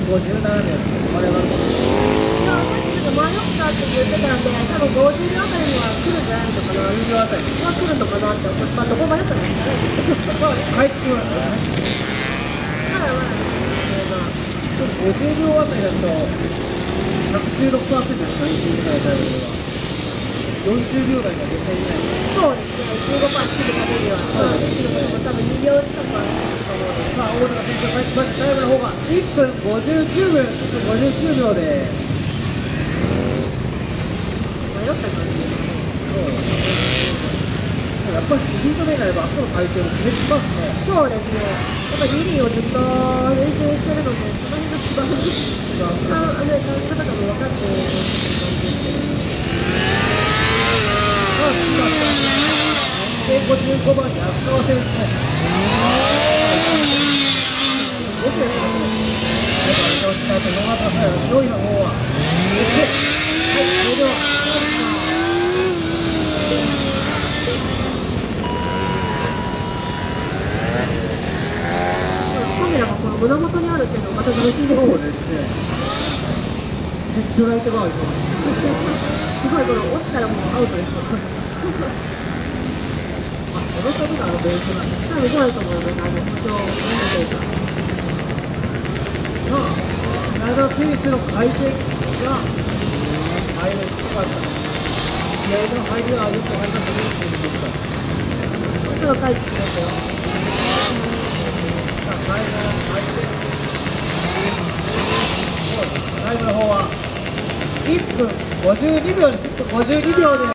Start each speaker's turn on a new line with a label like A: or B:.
A: 57秒これは
B: 迷ったって言ってたんで、多分50秒あたりには来るんじゃないのかな。
A: 50秒あたり
B: は来るのかなって思って、まあどこまでかもしれないですけど。
A: まあ帰ってきますからね。
B: まだまだ、
A: 50秒あたりだと116%です回転されたりは40秒台には絶対いない。
B: そうですね、15%切るためには、切ることも多分2秒近くはあると思うので、
A: まあ大野が先頭返しました。タイムの方が1分59秒、59秒で
B: 迷った感じですね。
A: やっぱりスピードでなれば後の回転を決めてきますね。
B: そうですね。やっぱりリリーをずっと練習してるので、その辺が一番感じ方も分かっている感じですけど。
A: 55番に安川選手ね。5点ですね。上位の方は。はい、それでは。
B: カメラがこの胸元にあるっていうのがまた楽しいですね。
A: そうですね。ヘッドライトがあると思います。
B: すごい、この落ちたらもうアウトです。
A: このためのベースなんです。
B: 多分そうだと思います。補強というか。
A: まあ、長選手の回転が入る低かった。試合の入りはよく分かりましたね。
B: すぐ帰ってきますよ。
A: さあ、最後の回転。タイムの方は1分52秒です。1分52秒で。